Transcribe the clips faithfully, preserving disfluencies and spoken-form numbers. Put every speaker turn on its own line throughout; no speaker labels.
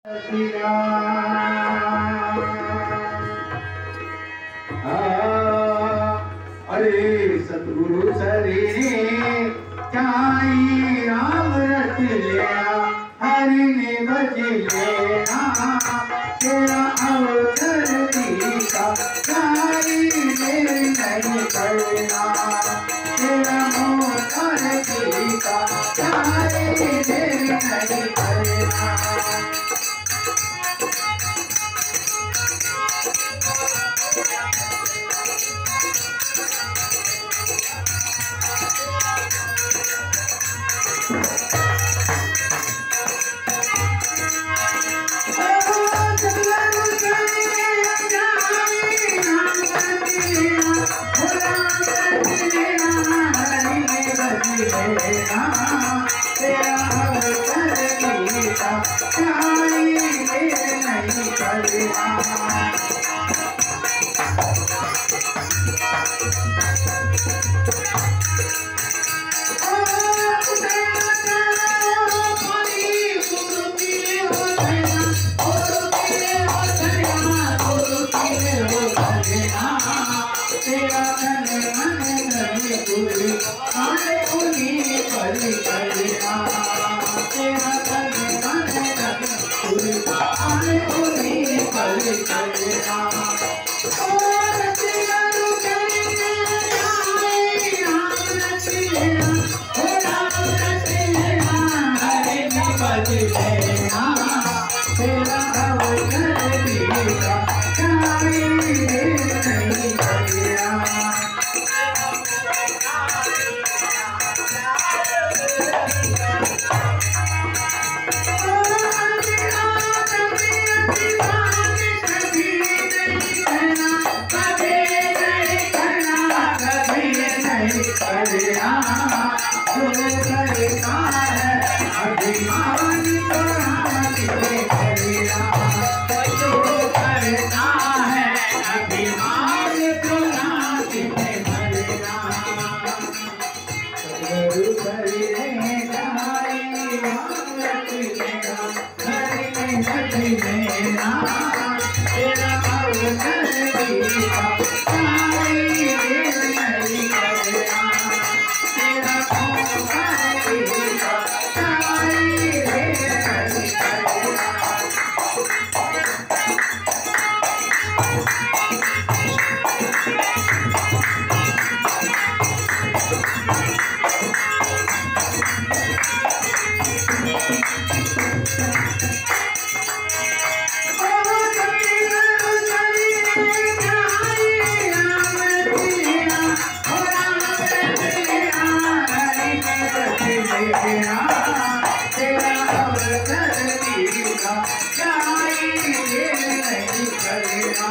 अरे सतगुरु शरीरे चाई राम रच लिया हरि ने बच लेना तेरा अवसर दीका चाई मेरी नहीं करना तेरा मोहर दीका चाई मेरी नहीं करना तेरा अवसर दीका चाई मेरी नहीं करना तेरा मन मन नहीं पूरी आने उन्हीं परी करना तेरा मन मन नहीं पूरी आने उन्हीं परी करना और तेरा रुकने आए राम रचना हो राम रचना हरे में बज लेना तेरा अवसर दीका चाई नहीं करना अभिमान तो राम करता है अभिमान तो राम गुरु शरीरे चाई राम रच लेना हरि ने बच लेना तेरा अवसर दीका चाई मेरी नहीं करना तेरा अवसर दीका चाई मेरी नहीं करना तेरा अवसर दीका चाई मेरी नहीं करना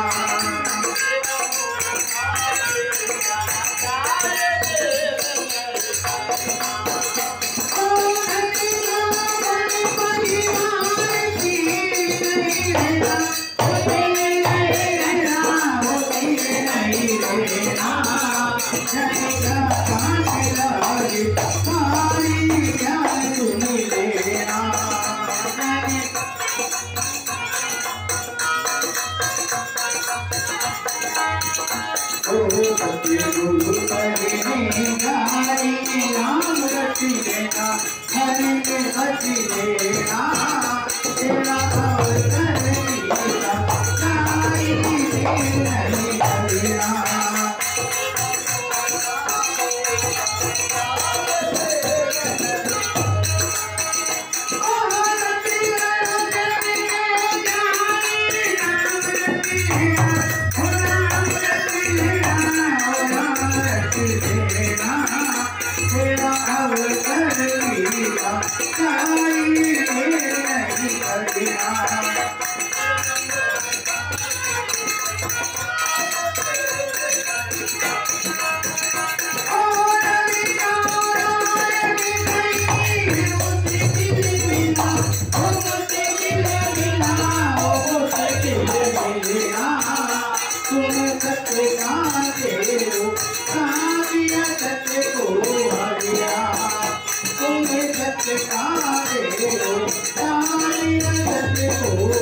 गुरु शरीरे चाई राम रच लेना हरि ने बच लेना तेरा अवसर दीका चाई मेरी नहीं करना तेरा अवसर दीका चाई मेरी नहीं करना तुम्हें सत्य का दे दो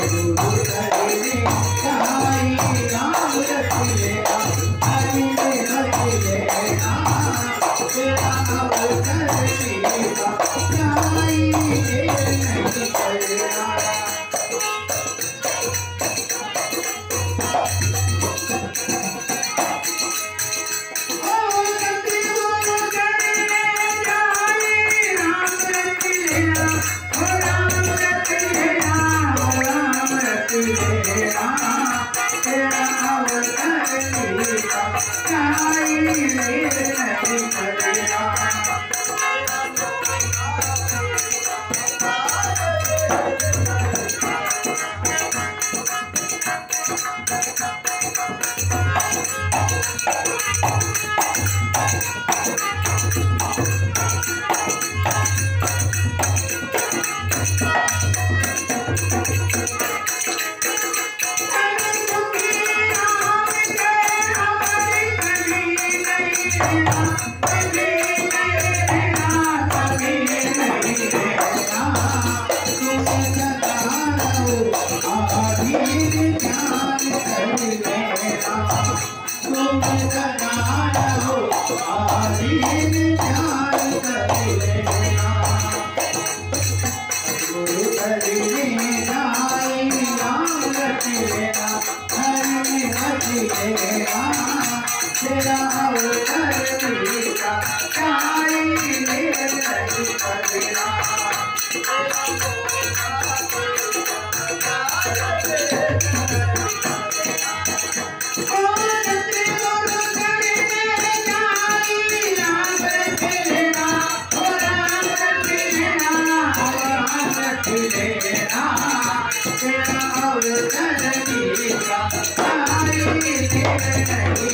तेरा अवतार